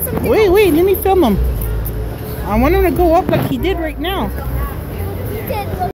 something. Wait, let me film him. I want him to go up like he did right now. He did.